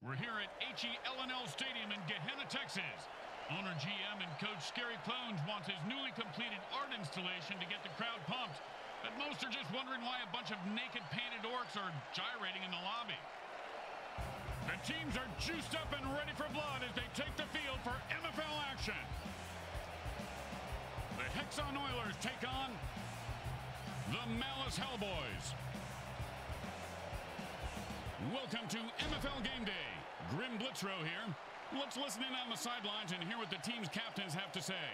We're here at HE-L&L Stadium in Gehenna, Texas. Owner GM and coach Scary Pones wants his newly completed art installation to get the crowd pumped. But most are just wondering why a bunch of naked painted orcs are gyrating in the lobby. The teams are juiced up and ready for blood as they take the field for MFL action. The Hexon Oilers take on the Malice Hellboys. Welcome to MFL Game Day. Grim Blitzrow here. Let's listen in on the sidelines and hear what the team's captains have to say.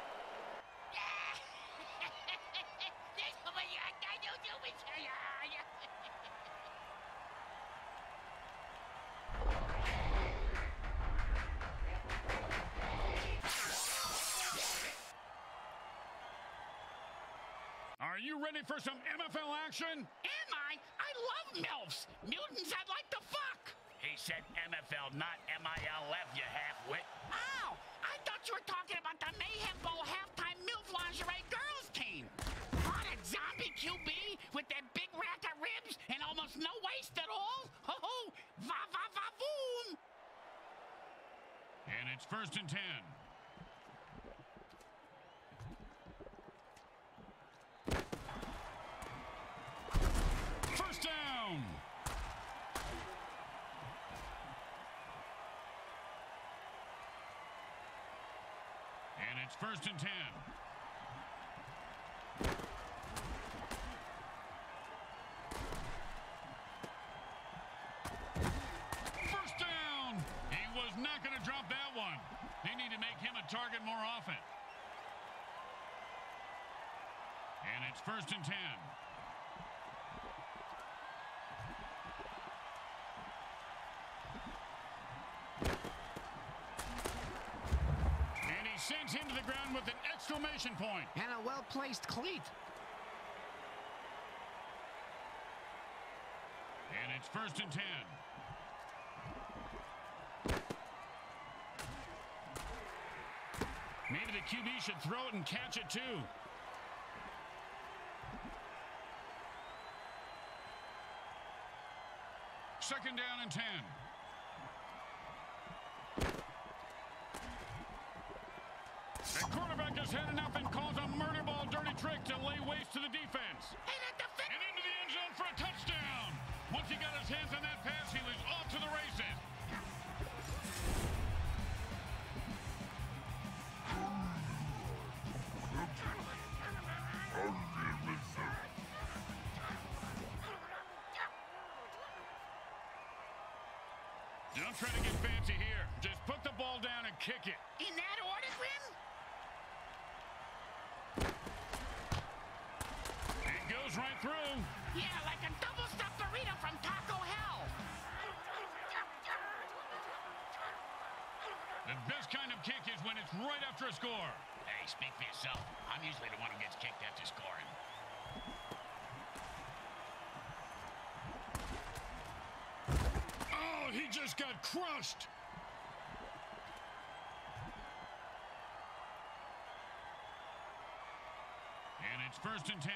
Are you ready for some MFL action? Am I? I love MILFs. Mutants I'd like to fuck. He said MFL, not MILF, you half-wit. Ow! I thought you were talking about the Mayhem Bowl halftime MILF lingerie girls team. Hot a zombie QB with that big rack of ribs and almost no waist at all? Ho-ho! Va-va-va-voom! And it's 1st and 10. First down! And it's 1st and 10. First down! He was not going to drop that one. They need to make him a target more often. And it's 1st and 10. Sends him to the ground with an exclamation point. And a well-placed cleat. And it's 1st and 10. Maybe the QB should throw it and catch it too. Second down and 10. The quarterback is heading up and calls a murder ball dirty trick to lay waste to the defense. And into the end zone for a touchdown. Once he got his hands on that pass, he was off to the races. Don't try to get fancy here. Just put the ball down and kick it. In that order, Grim? It goes right through. Yeah, like a double-stuffed burrito from Taco Hell. The best kind of kick is when it's right after a score. Hey, speak for yourself. I'm usually the one who gets kicked after scoring. Oh, he just got crushed. And it's 1st and 10.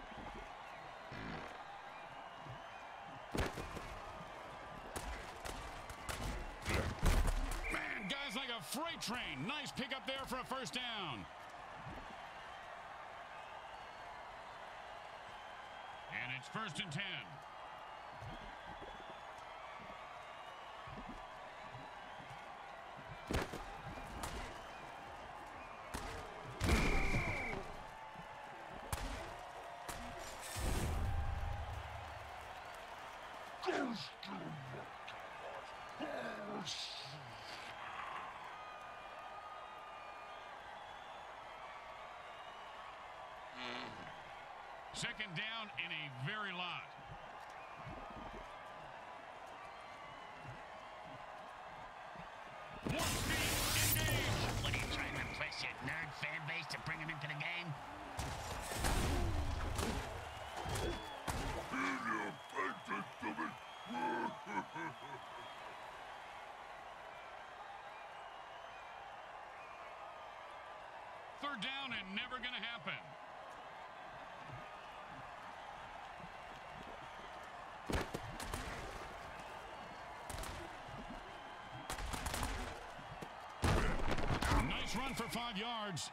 Man, guys like a freight train. Nice pickup there for a first down. And it's 1st and 10. Second down in a very lot. More speed, engage. What are you trying to impress your nerd fan base to bring him into the game? Third down and never going to happen. for 5 yards.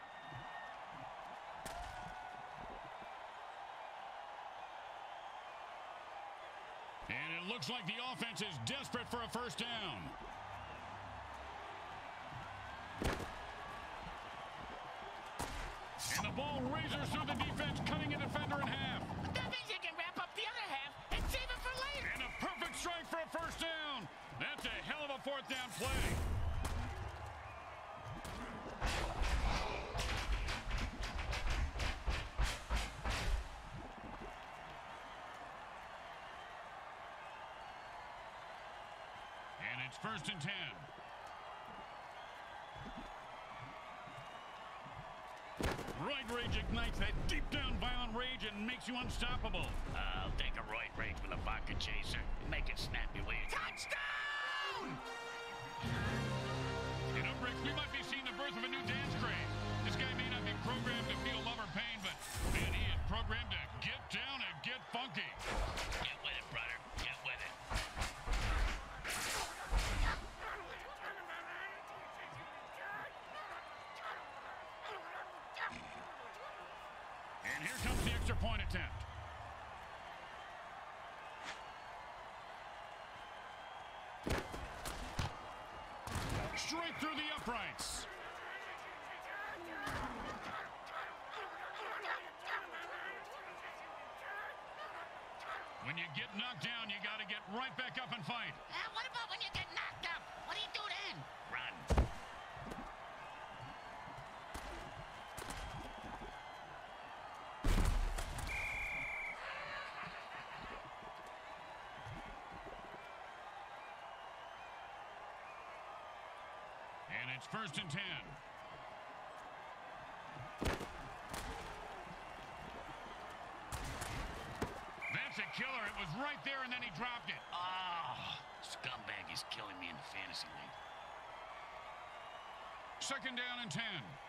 And it looks like the offense is desperate for a first down. And the ball razors through the defense, cutting a defender in half. That means you can wrap up the other half and save it for later. And a perfect strike for a first down. That's a hell of a fourth down play. And it's 1st and 10. Roid Rage ignites that deep down violent rage and makes you unstoppable. I'll take a Roid Rage with a vodka chaser. Make it snappy with you. Touchdown! You know, Bricks, we might be seeing the birth of a new dance craze. This guy may not be programmed to feel love or pain, but man, he is programmed to get down and get funky. Get with it, brother. Get with it. And here comes the extra point attempt. Straight through the uprights. When you get knocked down, you got to get right back up and fight. What about when you get knocked up? What do you do then? Run. And it's 1st and 10. That's a killer. It was right there, and then he dropped it. Oh, scumbag is killing me in the fantasy league. 2nd down and 10.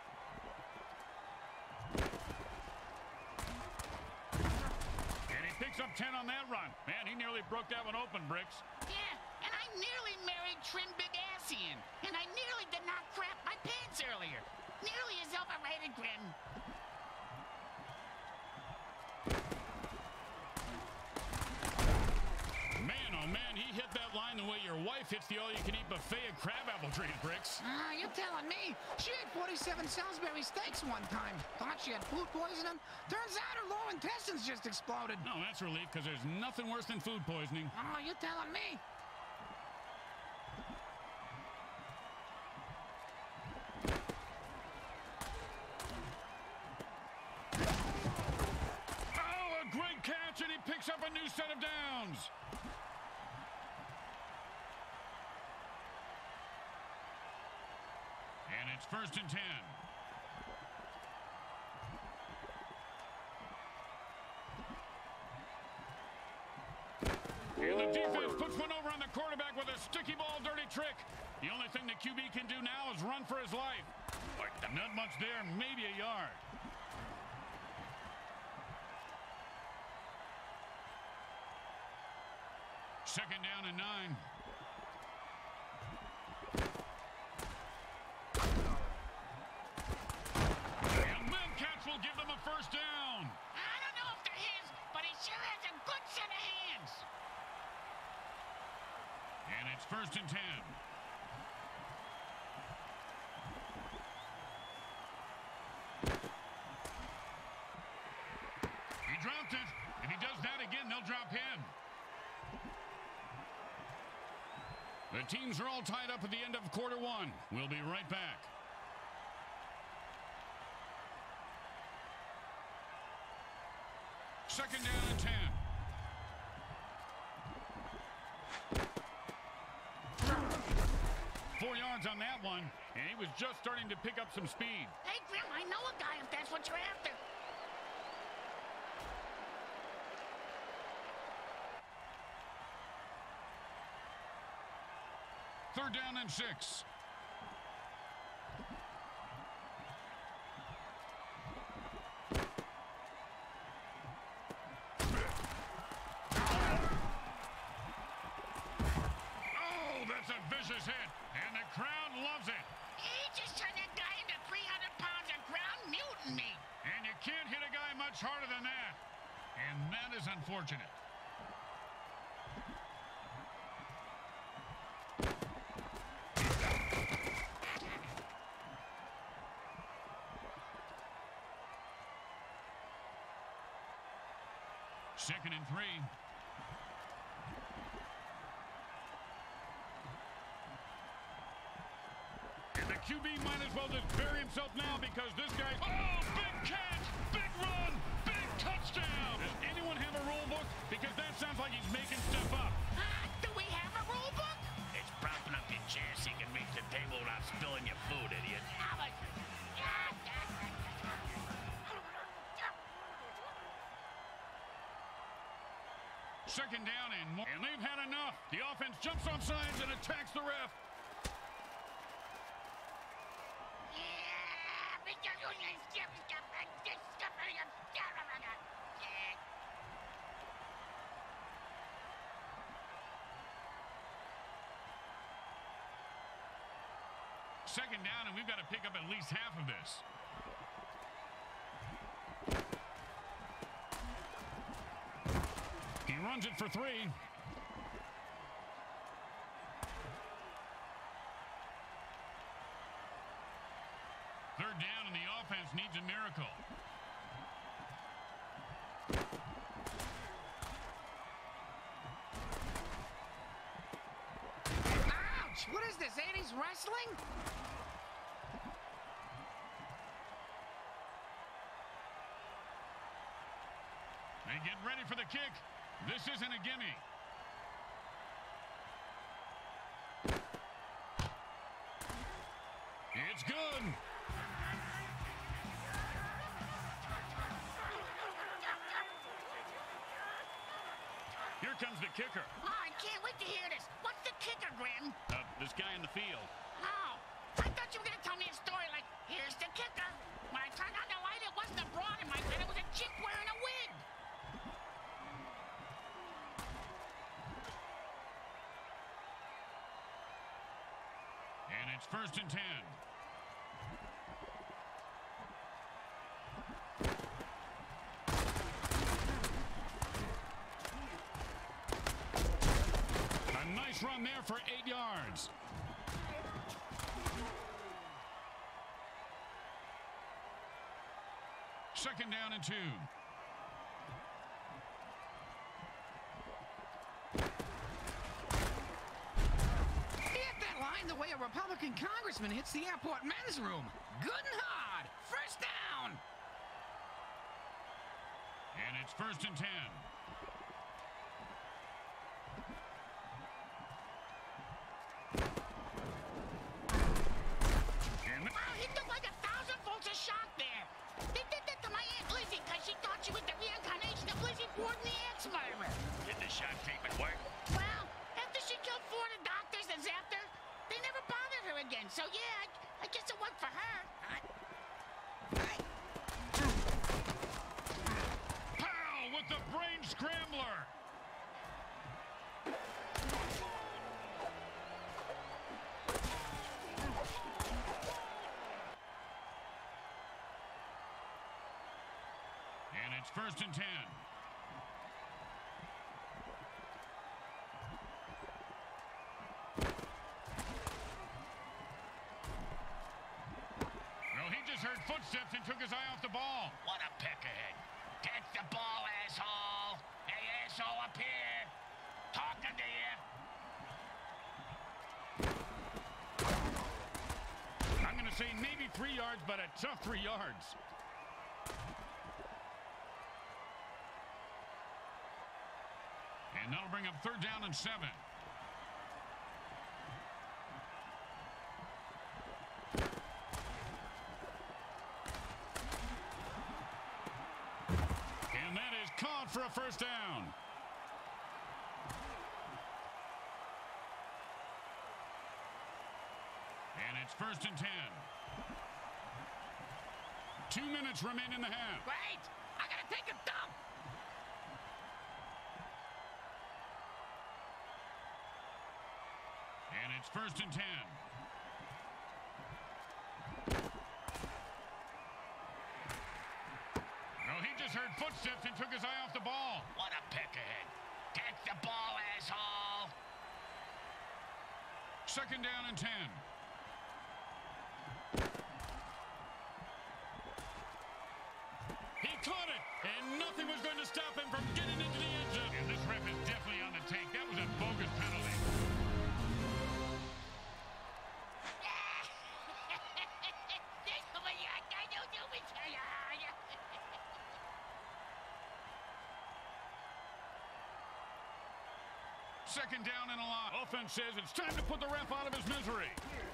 And he picks up 10 on that run. Man, he nearly broke that one open, Bricks. Yeah, and I nearly married Trim Big Assian. And I nearly did not crap my pants earlier. Nearly is overrated, Grim. Man, oh man, he hit that line the way your wife hits the all-you-can-eat buffet at Crabapple Trees, Bricks. You're telling me. She ate 47 Salisbury steaks one time. Thought she had food poisoning. Turns out her lower intestines just exploded. No, that's relief, because there's nothing worse than food poisoning. Oh, you're telling me. Oh, a great catch, and he picks up a new set of downs. And it's 1st and 10. And the defense puts one over on the quarterback with a sticky ball dirty trick. The only thing the QB can do now is run for his life. Not much there, maybe a yard. Second down and 9. And that catch will give them a first down. I don't know if they're his, but he sure has a good set of hands. And it's 1st and 10. He dropped it. If he does that again, they'll drop him. The teams are all tied up at the end of quarter 1. We'll be right back. Second down and 10. 4 yards on that one, and he was just starting to pick up some speed. Hey, Grim, I know a guy if that's what you're after. Third down and 6. Oh, that's a vicious hit, and the crowd loves it. He just turned that guy into 300 that is unfortunate. Second and 3. And the QB might as well just bury himself now because this guy... Oh, big catch! Big run! Big touchdown! Does anyone have a rule book? Because that sounds like he's making stuff up. Do we have a rule book? It's propping up your chair so you can reach the table without spilling your food, idiot. Second down and more. And they've had enough. The offense jumps off sides and attacks the ref. Second down, and we've got to pick up at least half of this. He runs it for 3. Third down, and the offense needs a miracle. Ouch! What is this, 80s wrestling? They get ready for the kick. This isn't a gimme. It's good. Here comes the kicker. Oh, I can't wait to hear this. What's the kicker, Grim? This guy in the field. Oh, I thought you were going to tell me a story like, here's the kicker. When I turned on the light, it wasn't a broad in my bed. It was a chick wearing a wig. And it's first and 10. A nice run there for 8 yards. Second down and 2. The way a Republican congressman hits the airport men's room. Good and hard. First down. And it's first and 10. Wow, he took like 1,000 volts of shock there. They did that to my Aunt Lizzie because she thought she was the reincarnation of Lizzie Borden, the ex-murderer. Did the shock treatment work? Well, after she killed 4 of the doctors and zapped her, they never bothered her again. So, yeah, I guess it worked for her. Pow! With the brain scrambler. And it's first and 10. Heard footsteps and took his eye off the ball. What a peckerhead. Catch the ball, asshole. Hey, asshole, up here. Talking to you. I'm going to say maybe 3 yards, but a tough 3 yards. And that'll bring up third down and 7. Caught for a first down. And it's first and 10. 2 minutes remain in the half. Wait, I gotta take a dump. And it's first and 10. Heard footsteps and took his eye off the ball. Second down and 10. He caught it, and nothing was going to stop him from getting into the end zone. And this ref is definitely on the take. That was a bogus penalty. Second down and a lot. Offense says it's time to put the ref out of his misery.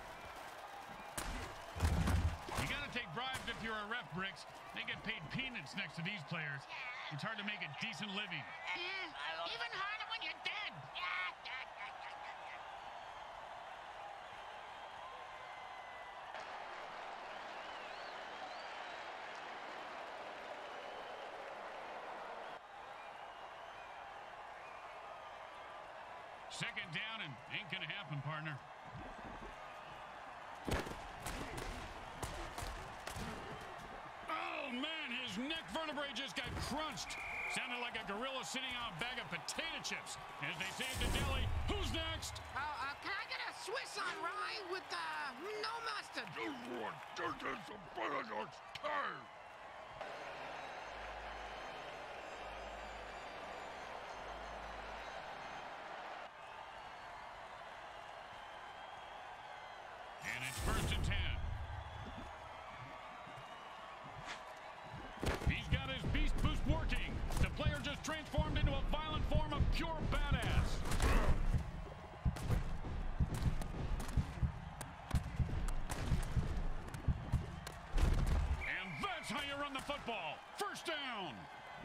You got to take bribes if you're a ref, Bricks. They get paid peanuts next to these players. It's hard to make a decent living. Even harder when you're dead. Second down and ain't gonna happen, partner. Oh, man, his neck vertebrae just got crunched. Sounded like a gorilla sitting on a bag of potato chips. As they say at the deli, who's next? Can I get a Swiss on rye with, no mustard? And it's first and 10. He's got his beast boost working. The player just transformed into a violent form of pure badass. And that's how you run the football. First down.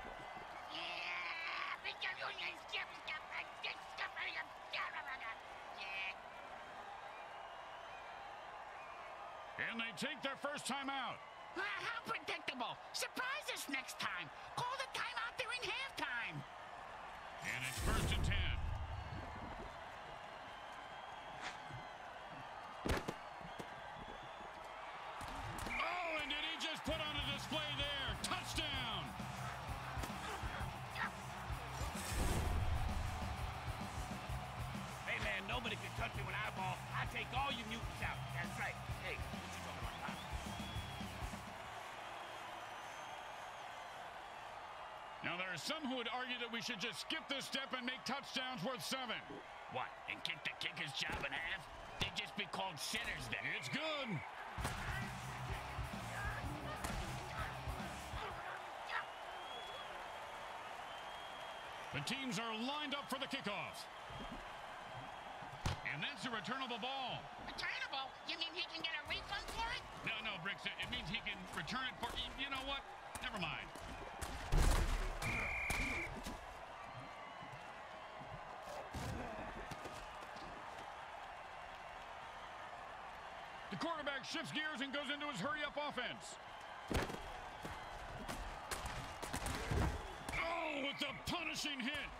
And they take their first time out. How predictable. Surprise us next time. Call the timeout during halftime. And it's first and 10. Oh, and did he just put on a display there? Touchdown. Hey, man, nobody can touch me when I ball. I take all you mutants out. That's right. Hey, what you talking about, Pop? Now, there are some who would argue that we should just skip this step and make touchdowns worth 7. What, and kick the kicker's job in half? They'd just be called sitters then. It's good. The teams are lined up for the kickoff. And that's a returnable ball. Returnable? You mean he can get a refund for it? No, Bricks, it means he can return it for... You know what? Never mind. The quarterback shifts gears and goes into his hurry-up offense. Oh, with the punishing hit.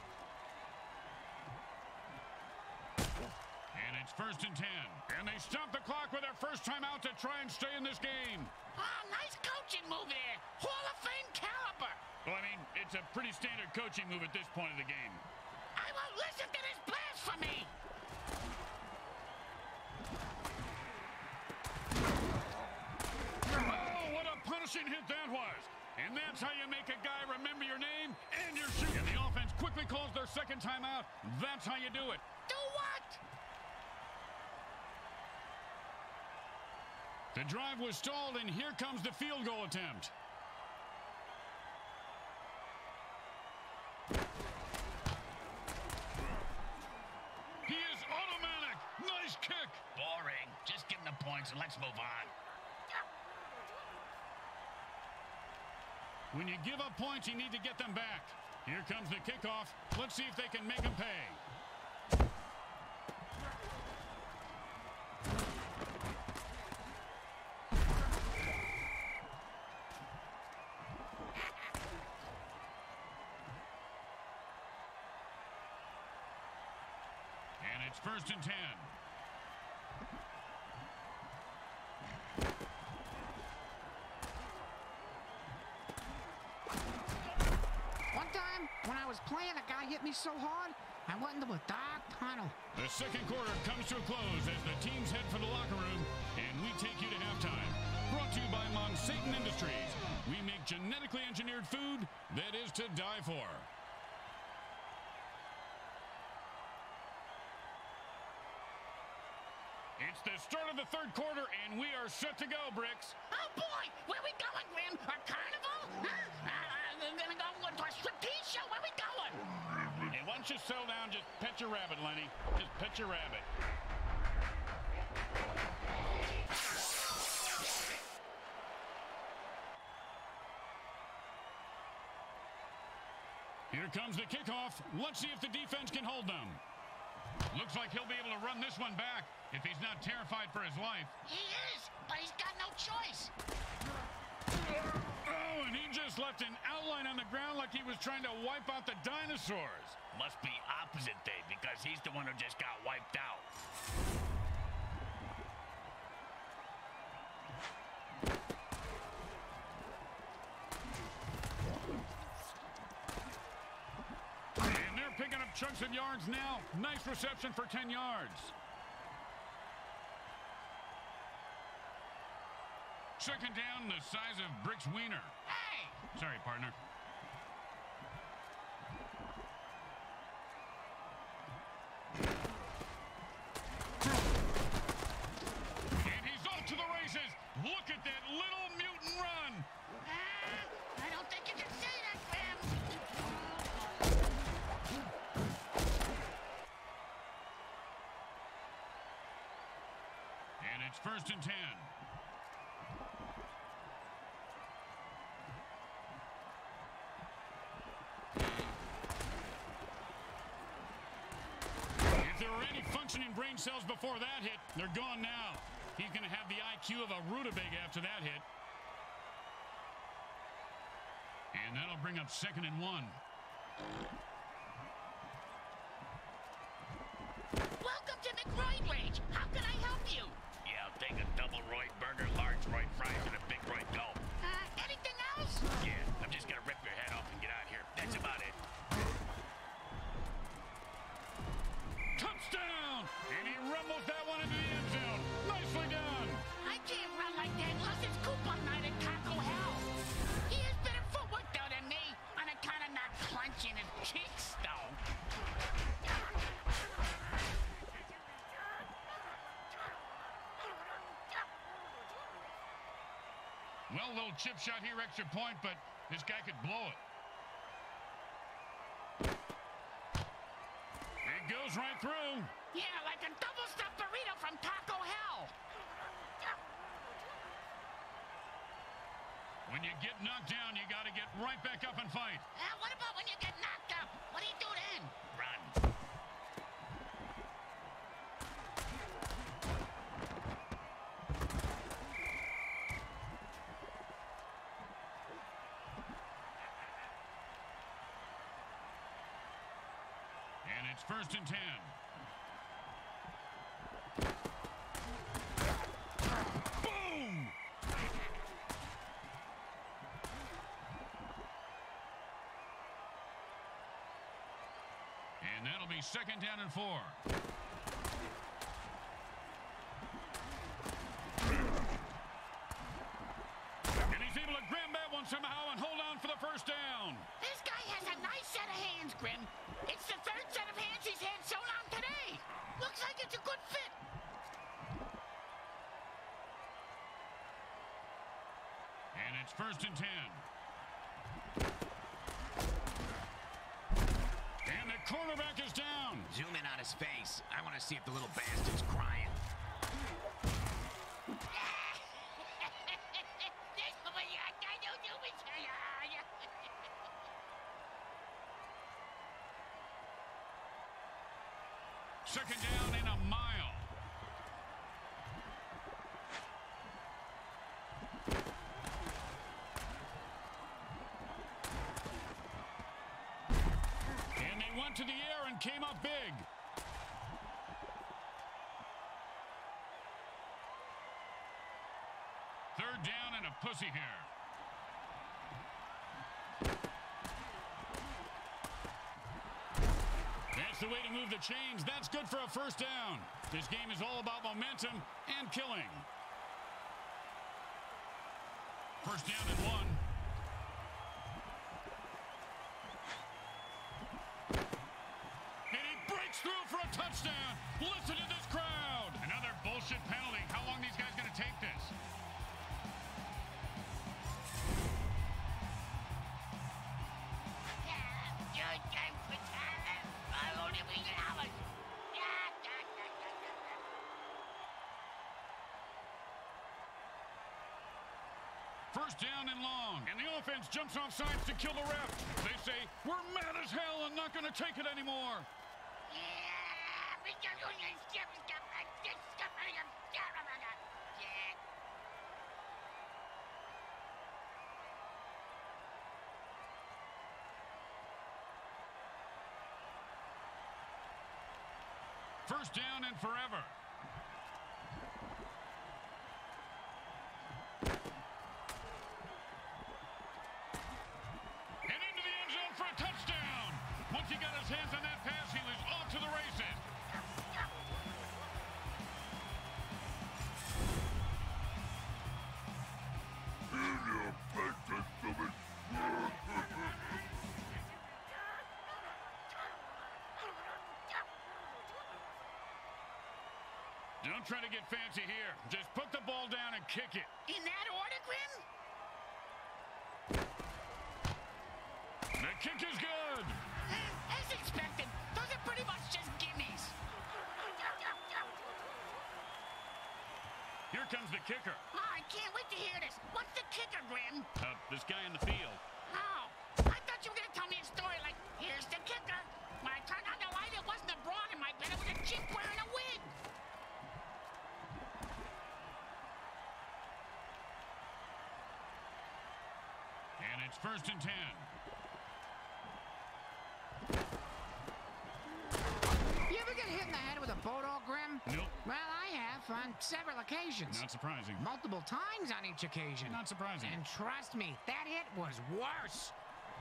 And it's first and 10. And they stop the clock with their first time out to try and stay in this game. Oh, nice coaching move there. Hall of Fame caliber. Well, I mean, it's a pretty standard coaching move at this point of the game. I won't listen to this blasphemy. Oh, what a punishing hit that was. And that's how you make a guy remember your name and your shoot. And the offense quickly calls their second timeout. That's how you do it. Do what? The drive was stalled, and here comes the field goal attempt. He is automatic. Nice kick. Boring. Just give him the points and let's move on. When you give up points, you need to get them back. Here comes the kickoff. Let's see if they can make them pay. And it's first and 10. One time, when I I was playing, a guy hit me so hard, I went into a dark tunnel. The second quarter comes to a close as the teams head for the locker room, and we take you to halftime. Brought to you by Monsatan Industries. We make genetically engineered food that is to die for. It's the start of the third quarter, and we are set to go, Bricks. Oh, boy! Where we going, Grim? A carnival? Huh? We're gonna go to a striptease show? Where we going? Hey, why don't you settle down? Just pet your rabbit, Lenny. Just pet your rabbit. Here comes the kickoff. Let's see if the defense can hold them. Looks like he'll be able to run this one back if he's not terrified for his life. He is, but he's got no choice. Oh, and he just left an outline on the ground like he was trying to wipe out the dinosaurs. Must be opposite day because he's the one who just got wiped out. And they're picking up chunks of yards now. Nice reception for 10 yards. Second down, the size of Brick's wiener. Hey! Sorry, partner. And he's off to the races. Look at that little mutant run. I don't think you can say that, Grim. And it's 1st and 10. If there were any functioning brain cells before that hit, they're gone now. He's going to have the IQ of a rutabaga after that hit. And that'll bring up 2nd and 1. Welcome to McRoy Rage. How can I help you? Yeah, I'll take a double Roy burger, large Roy fries, and a big Roy Coke. Anything else? Yeah, I'm just gonna rip your head off and get out of here. That's about it. Touchdown! And he rumbles that one into the end zone. Nicely done. I can't run like that unless it's coupon night at Taco Hell. He has better footwork, though, than me. On account of not clenching his kicks, though. Well, little chip shot here, extra point, but this guy could blow it. It goes right through. Yeah, like a double-stuffed burrito from Taco Hell. When you get knocked down, you got to get right back up and fight. What about when you get knocked up? What do you do then? Run. And it's 1st and 10. Boom! And that'll be 2nd down and 4. And he's able to grab that one somehow and hold on for the 1st down. This guy has a nice set of hands, Grim. It's the 3rd set of hands he's had so long today. Looks like it's a good fit. And it's 1st and 10. And the cornerback is down. Zoom in on his face. I want to see if the little bastard's crying. Second down in a mile. And they went to the air and came up big. Third down and a pussy hair. That's the way to move the chains. That's good for a first down. This game is all about momentum and killing. First down and 1. And he breaks through for a touchdown. Listen to this crowd. Another bullshit penalty. How long are these guys going to take this? First down and long, and the offense jumps off sides to kill the ref. They say, we're mad as hell and not going to take it anymore. First down and forever. Once he got his hands on that pass, he was off to the races. Don't try to get fancy here. Just put the ball down and kick it. In that order, Grim? The kick is good. As expected, those are pretty much just gimmies. Here comes the kicker. Oh, I can't wait to hear this. What's the kicker, Grim? This guy in the field. Oh, I thought you were going to tell me a story like, here's the kicker. When I turned on the light, it wasn't a broad in my bed. It was a chimp wearing a wig. And it's first and 10. You ever get hit in the head with a boat all, Grim? Nope. Well, I have on several occasions. Not surprising. Multiple times on each occasion. Not surprising. And trust me, that hit was worse.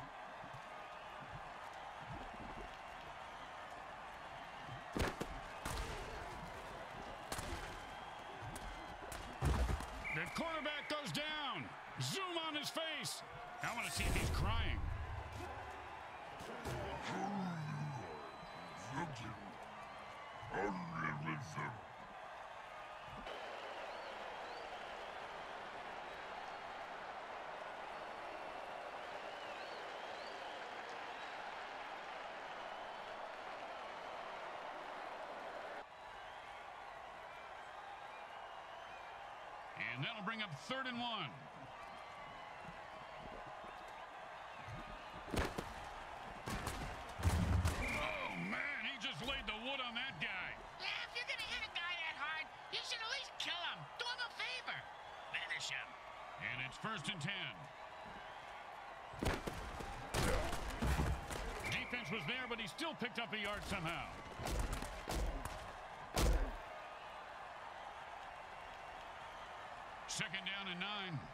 The quarterback goes down. Zoom on his face. I want to see if he's crying. And that'll bring up 3rd and 1. Oh, man, he just laid the wood on that guy. Yeah, if you're going to hit a guy that hard, you should at least kill him. Do him a favor. Finish him. And it's 1st and 10. Defense was there, but he still picked up a yard somehow. Second down and 9.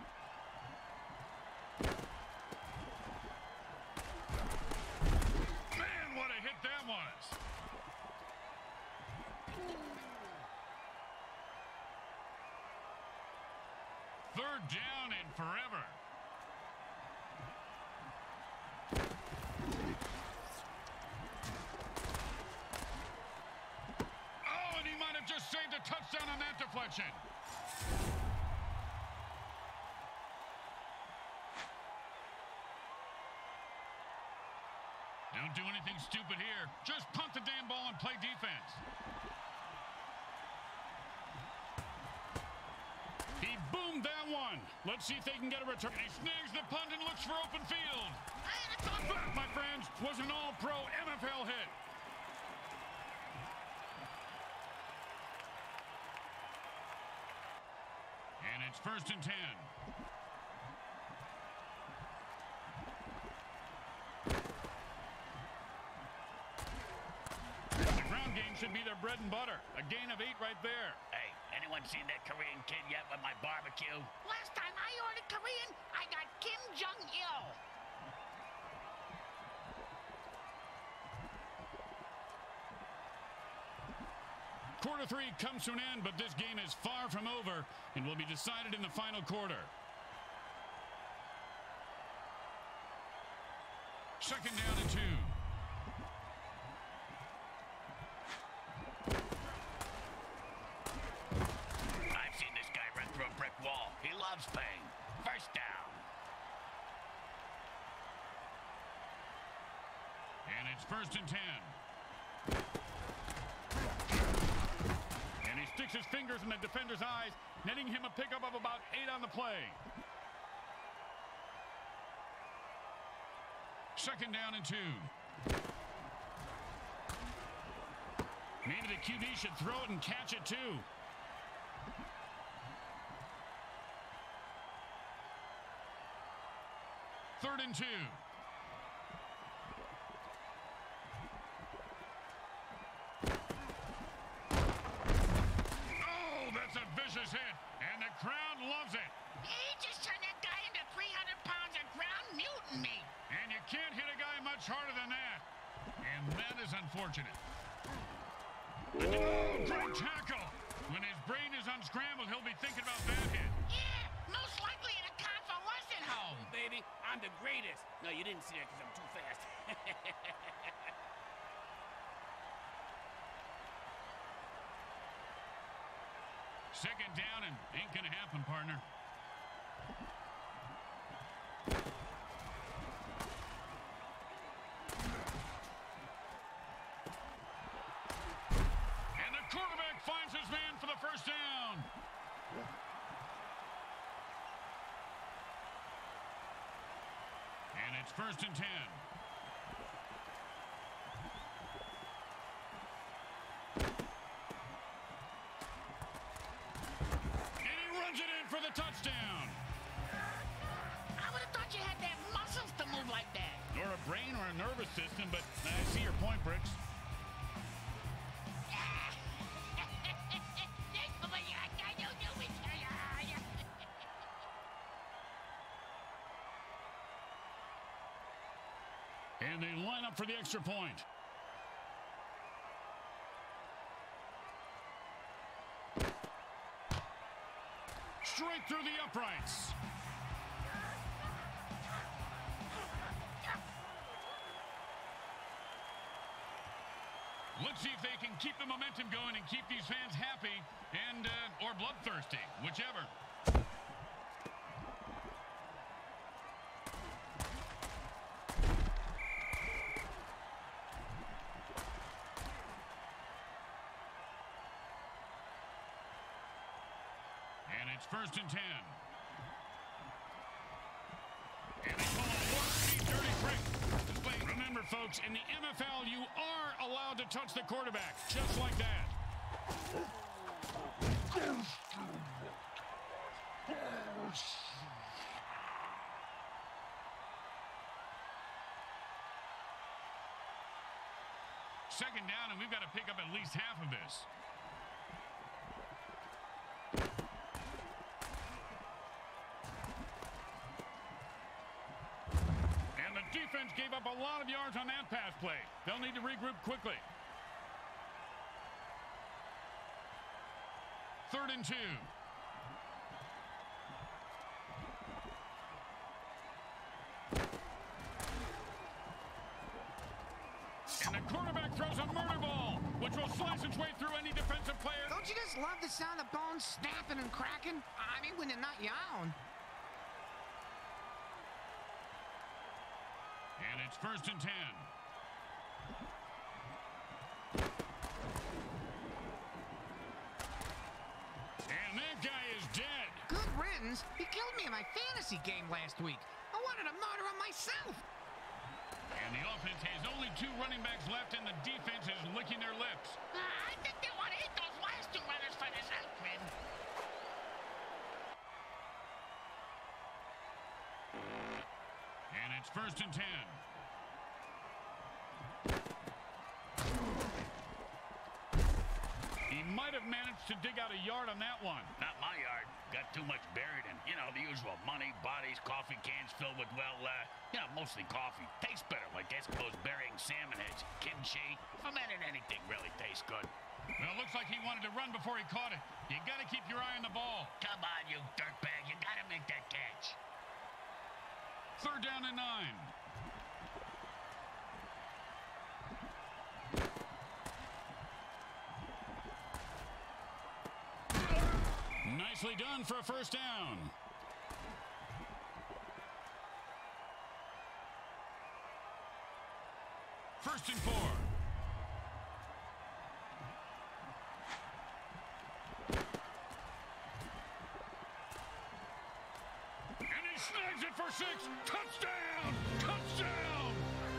Man, what a hit that was. Third down and forever. Oh, and he might have just saved a touchdown on that deflection. Don't do anything stupid here. Just punt the damn ball and play defense. He boomed that one. Let's see if they can get a return. He snags the punt and looks for open field. That, my friends, was an all-pro NFL hit. And it's 1st and 10. The ground game should be their bread and butter. A gain of 8 right there. Hey, anyone seen that Korean kid yet with my barbecue? Last time I ordered Korean, I got Kim Jong-il. Quarter three comes to an end, but this game is far from over and will be decided in the final quarter. Second down and 2. I've seen this guy run through a brick wall. He loves pain. First down. And it's first and 10. And he sticks his fingers in the defender's eyes, netting him a pickup of about 8 on the play. Second down and 2. Maybe the QB should throw it and catch it too. Third and 2. Oh, that's a vicious hit, and the crowd loves it. He just turned that guy into 300 pounds of ground mutant meat. And you can't hit a guy much harder than that. And that is unfortunate. Oh, great tackle. When his brain is unscrambled, he'll be thinking about that hit. Yeah, most likely in a convalescent home. Baby, I'm the greatest. No, you didn't see that because I'm too fast. Second down and ain't gonna happen, partner. And the quarterback finds his man for the first down. And it's first and 10. For the touchdown. I would have thought you had to have muscles to move like that. Or a brain or a nervous system, but I see your point, Bricks. And they line up for the extra point. Straight through the uprights. Let's see if they can keep the momentum going and keep these fans happy and or bloodthirsty, whichever. And it's first and 10. And they call a four-speed dirty trick. Remember, folks, in the NFL, you are allowed to touch the quarterback, just like that. Second down, and we've got to pick up at least half of this. Defense gave up a lot of yards on that pass play. They'll need to regroup quickly. Third and 2. And the quarterback throws a murder ball, which will slice its way through any defensive player. Don't you just love the sound of bones snapping and cracking? I mean, when they're not yawn. And it's first and 10. And that guy is dead. Good riddance. He killed me in my fantasy game last week. I wanted to murder him myself. And the offense has only 2 running backs left, and the defense is licking their lips. I think they want to hit those last 2 runners for this outfit. And it's first and 10. He might have managed to dig out a yard on that one. Not my yard. Got too much buried in, you know, the usual money, bodies, coffee cans filled with, well, mostly coffee. Tastes better, like Eskimos burying salmon heads, kimchi. Fermented anything really tastes good. Well, it looks like he wanted to run before he caught it. You got to keep your eye on the ball. Come on, you dirtbag. You got to make that catch. 3rd down and 9. Nicely done for a 1st down. 1st and 4. And he snags it for 6. Touchdown! Touchdown!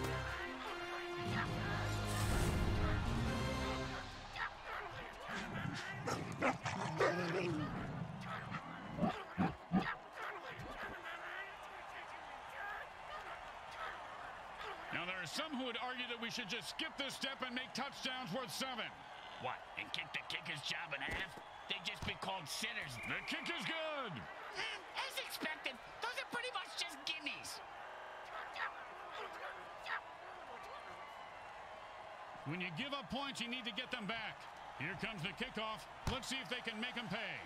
Now, there are some who would argue that we should just skip this step and make touchdowns worth 7. What, and kick the kicker's job in half? They'd just be called sitters. The kick is good. As expected, those are pretty much just gimmies. When you give up points, you need to get them back. Here comes the kickoff. Let's see if they can make them pay.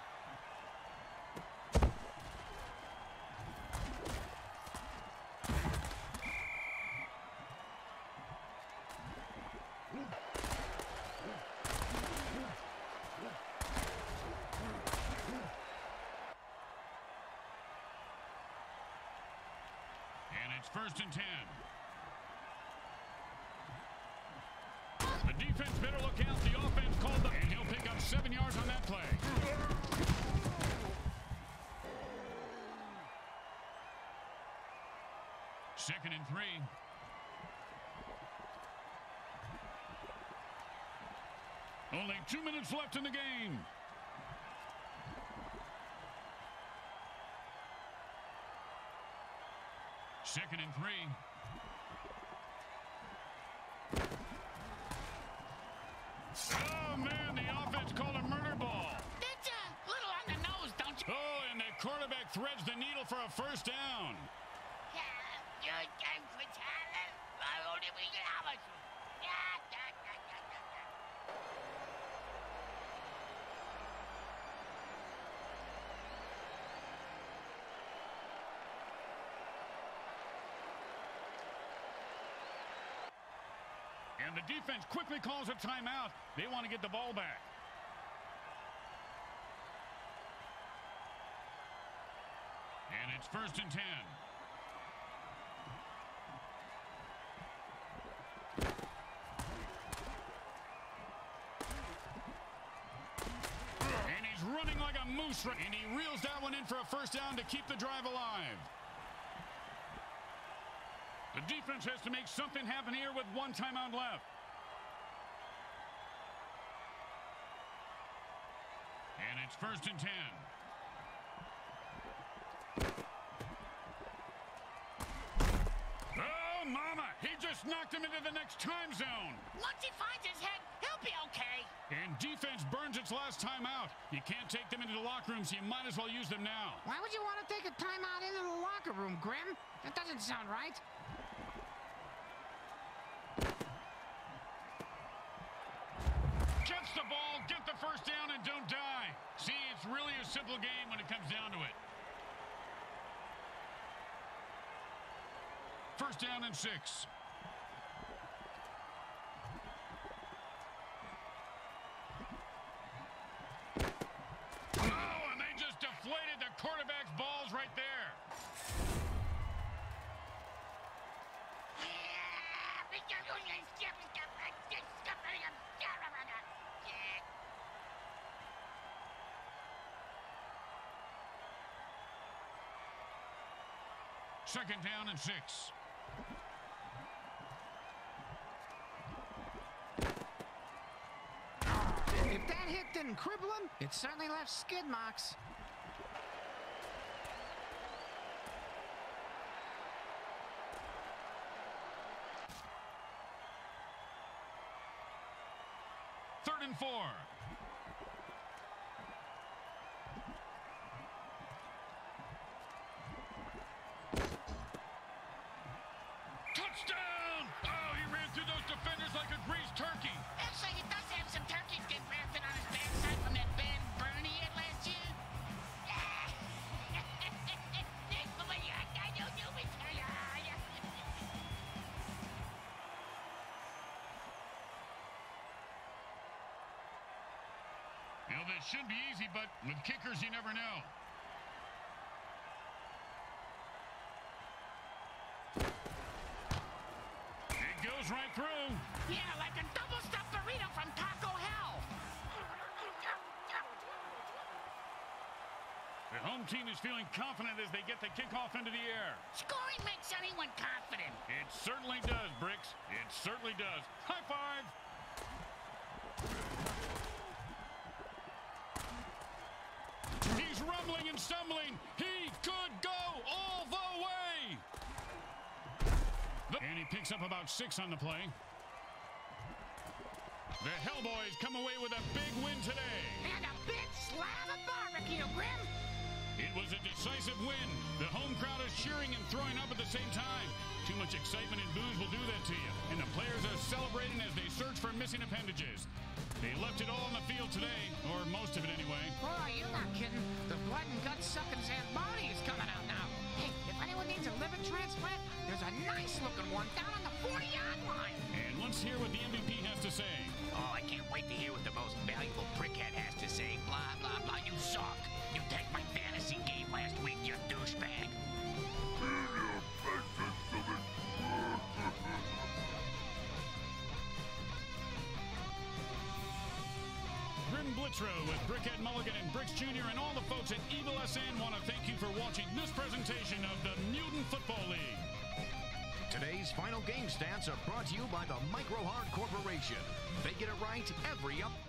And it's 1st and 10. The defense better look out. The offense called them. And he'll pick up 7 yards on that play. Second and 3. Only 2 minutes left in the game. Second and 3. Oh, man, the offense called a murder ball. That's a little on the nose, don't you? Oh, and the quarterback threads the needle for a 1st down. And the defense quickly calls a timeout. They want to get the ball back. And it's 1st and 10. And he's running like a moose. And he reels that one in for a 1st down to keep the drive alive. The defense has to make something happen here with 1 timeout left. And it's 1st and 10. Oh, mama! He just knocked him into the next time zone. Once he finds his head, he'll be okay. And defense burns its last timeout. You can't take them into the locker room, so you might as well use them now. Why would you want to take a timeout into the locker room, Grim? That doesn't sound right. Catch the ball, get the 1st down, and don't die. See, it's really a simple game when it comes down to it. 1st down and 6. Oh, and they just deflated the quarterback's balls right there. Second down and 6. If that hit didn't cripple him, it certainly left skid marks. Third and 4. Actually, he does have some turkey this should be easy, but with kickers, you never know. It goes right through. Yeah, like a double-stuffed burrito from Taco Hell. The home team is feeling confident as they get the kickoff into the air. Scoring makes anyone confident. It certainly does, Bricks. It certainly does. High five. He's rumbling and stumbling. He could go all the way. And he picks up about 6 on the play. The Hellboys come away with a big win today. And a big slab of barbecue, Grim. It was a decisive win. The home crowd is cheering and throwing up at the same time. Too much excitement and booze will do that to you. And the players are celebrating as they search for missing appendages. They left it all on the field today, or most of it anyway. Boy, you're not kidding. The blood and gut sucking Zamboni is coming out now. Hey, if anyone needs a liver transplant, there's a nice-looking one down on the 40-yard line. And let's hear what the MVP has to say. Oh, I can't wait to hear what the most valuable brickhead has to say. Blah, blah, blah. You suck. You tanked my fantasy game last week, you douchebag. Grim Blitzrow with Brickhead Mulligan and Bricks Jr. and all the folks at Evil SN want to thank you for watching this presentation of the Mutant Football League. Today's final game stats are brought to you by the Micro Hard Corporation. They get it right every up.